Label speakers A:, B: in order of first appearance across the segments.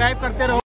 A: Subscribe करते रहो।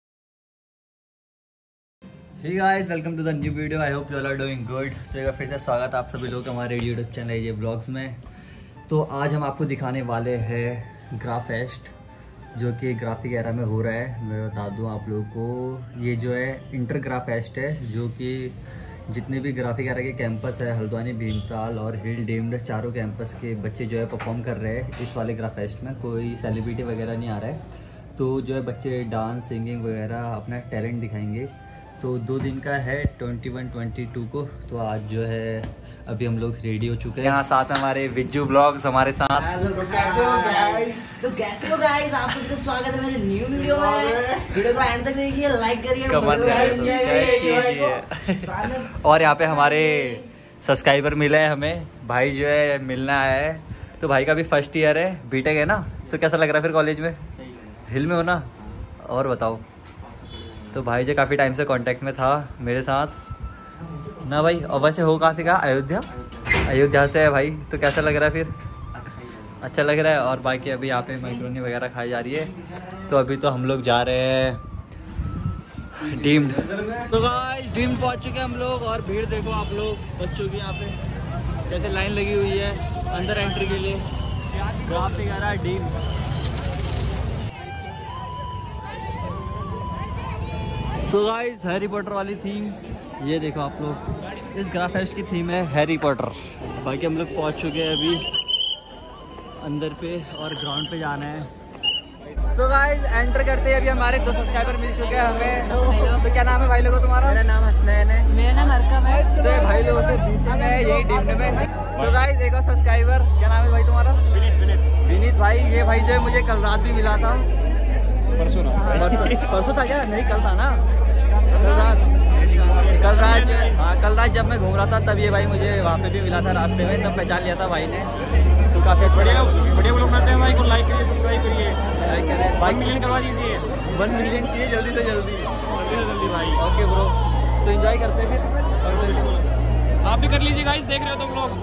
B: Hey guys, welcome to the new video. I hope you all are doing good. तो एक बार फिर से स्वागत है आप सभी लोग हमारे यूट्यूब चैनल ये ब्लॉग्स में। तो आज हम आपको दिखाने वाले हैं ग्राफेस्ट, जो कि ग्राफिक एरा में हो रहा है। मैं बता दूं आप लोगों को, ये जो है इंटर ग्राफेस्ट है, जो कि जितने भी ग्राफिक एरा के कैंपस है, हल्द्वानी, भीमताल और हिल डीम्ड, चारों कैंपस के बच्चे जो है परफॉर्म कर रहे हैं इस वाले ग्राफेस्ट में। कोई सेलिब्रिटी वगैरह नहीं आ रहा है, तो जो है बच्चे डांस, सिंगिंग वगैरह अपना टैलेंट दिखाएंगे। तो 2 दिन का है, 21-22 को। तो आज जो है अभी हम लोग रेडी हो चुके हैं। यहाँ साथ हमारे विज्जू ब्लॉग्स हमारे साथ।
C: तो कैसे हो गाइस, आप सबका स्वागत है मेरे न्यू वीडियो में। वीडियो को एंड तक देखिए, लाइक करिए,
B: कमेंट कीजिए। और यहाँ पे हमारे सब्सक्राइबर मिले हैं हमें, भाई जो है मिलना आया है। तो भाई का भी फर्स्ट ईयर है, बीटेक है ना। तो कैसा लग रहा है फिर कॉलेज में? हिल में हो ना? और बताओ। तो भाई जो काफ़ी टाइम से कांटेक्ट में था मेरे साथ ना भाई। और वैसे हो कहाँ से? कहा अयोध्या से है भाई। तो कैसा लग रहा है फिर? अच्छा लग रहा है। और बाकी अभी यहाँ पे मैक्रोनी वगैरह खाई जा रही है। तो अभी तो हम लोग जा रहे हैं डीम्ड। तो गाइस डीम्ड पहुँच चुके हैं हम लोग। और भीड़ देखो आप लोग बच्चों की, यहाँ पे कैसे लाइन लगी हुई है अंदर एंट्री के लिए। Graphic era deemed. तो गाइस हैरी पॉटर वाली थीम ये देखो आप लोग, इस ग्राफेस्ट की थीम है हैरी पॉटर। बाकी हम लोग पहुंच चुके हैं अभी अंदर पे और ग्राउंड पे जाना है। सो गाइस एंटर करते हैं। अभी हमारे 2 सब्सक्राइबर मिल चुके हैं हमें। तो क्या नाम है भाई लोगों तुम्हारा? मेरा नाम हसनैन है। मेरा नाम अरकम है। तो ये भाई लोगों के बीसी में यही डीम्ड में। सो गाइस एक और सब्सक्राइबर, क्या नाम है भाई तुम्हारा? विनीत भाई। ये भाई जो है मुझे कल रात भी मिला था। परसों था क्या? नहीं कल था ना। कल रात जब मैं घूम रहा था तब ये भाई मुझे वहाँ पे भी मिला था रास्ते में, तब पहचान लिया था भाई ने। तो काफ़ी अच्छा बढ़िया ब्लॉग बनाते हैं भाई को। लाइक करिए, सब्सक्राइब करिए, लाइक करें। 1 मिलियन करवा दीजिए। 1 मिलियन चाहिए जल्दी से जल्दी भाई। ओके ब्रो, तो एंजॉय करते हैं फिर। आप भी कर लीजिए गाइस, देख रहे हो तुम लोग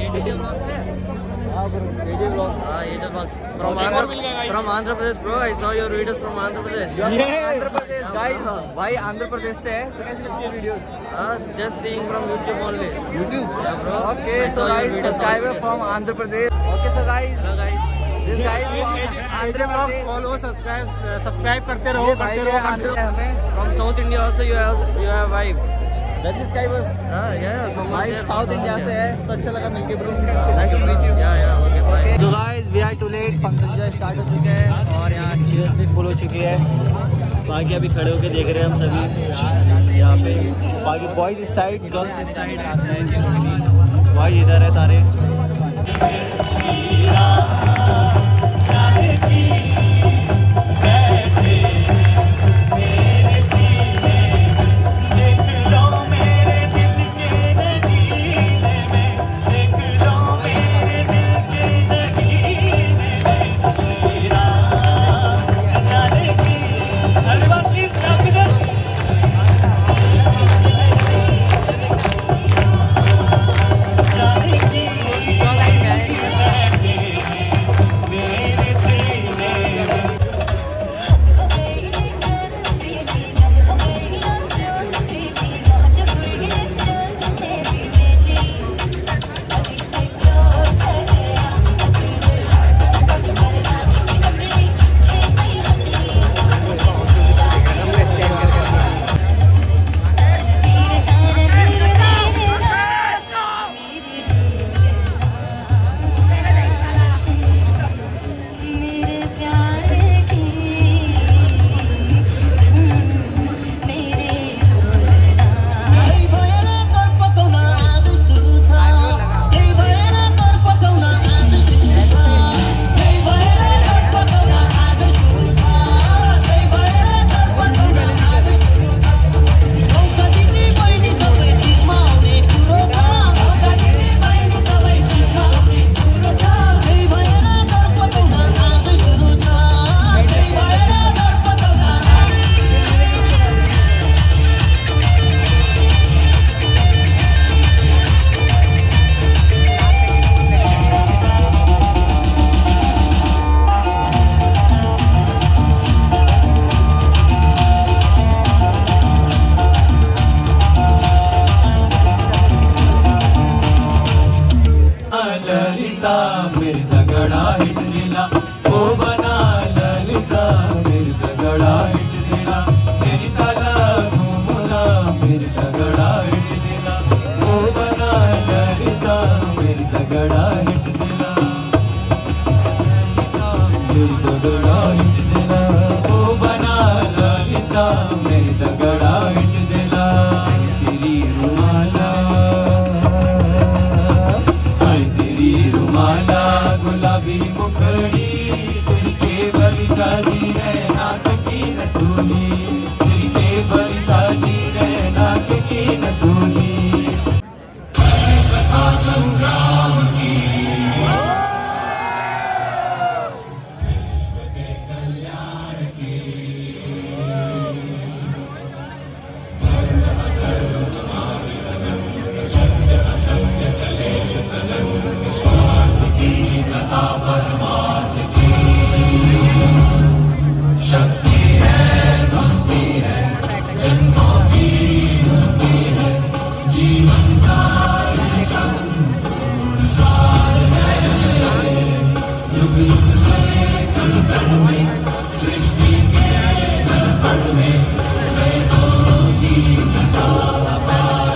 B: from Andhra Pradesh bro. I saw your videos from Andhra Pradesh. Andhra Pradesh guys, भाई आंध्र प्रदेश से है। तो कैसी लगती है videos? Just seeing from YouTube only. YouTube? Yeah bro. Okay, so guys, subscriber from Andhra Pradesh. Okay, so guys. Hello guys. This guys Andhra Vlogs, follow, subscribe करते रहो, हमें। From South India also you have vibe. That is guys. Yeah. भाई south India से है। so अच्छा लगा मिलके bro. Nice to meet you. Yeah. Okay. Bye. So guys, we are too late. Function जो स्टार्ट हो चुके हैं और यहाँ चेयर्स भी फुल हो चुकी है। बाकी अभी खड़े होके देख रहे हैं हम सभी यहाँ पे। बाकी बॉयज इस साइड, गर्ल्स इस साइड। बॉयज इधर है सारे।
A: रुमाला मैं तगड़ा इट दिला तेरी रुमाला हाय तेरी रुमाला गुलाबी मुखड़ी तेरी केवल साजी रहना की न तूली तेरी केवल साजी रहना की न तूली कथा संग्राम की शक्ति है भक्ति है जन्मों की मुक्ति है जीवन का ये संपूर्ण सार है युग युग से कण कण में सृष्टि के दर्पण में वेदों की कथा अपार